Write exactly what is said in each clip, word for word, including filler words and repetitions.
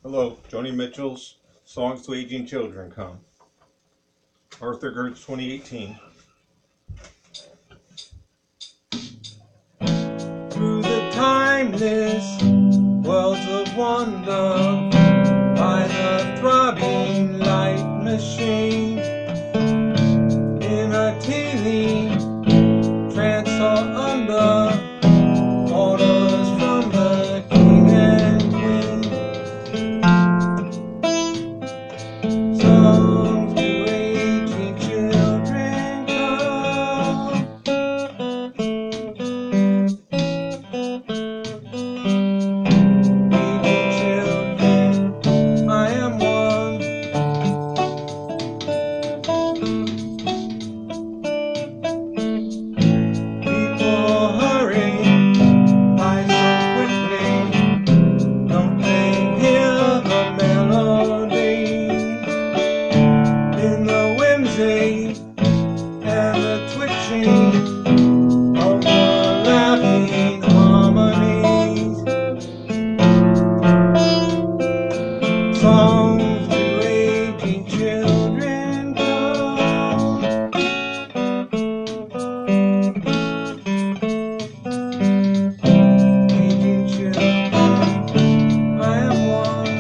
Hello, Joni Mitchell's Songs to Aging Children come. Arthur Gertz, twenty eighteen. Through the timeless worlds of wonder, by the throbbing light machine, in a teeming trance or under, orders from the king and queen. Songs to aging children come. Aging children, I am one. People hurry by so quickly, don't they hear the melody in the whimsy and the twitching of the laughing harmonies. Songs to aging children come. Aging children, I am one.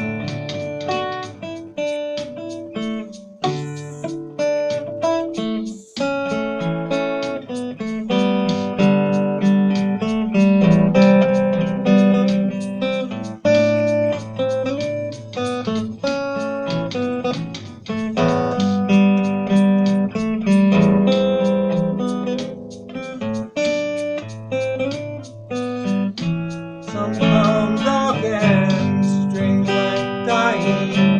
Some come dark and strange like dying.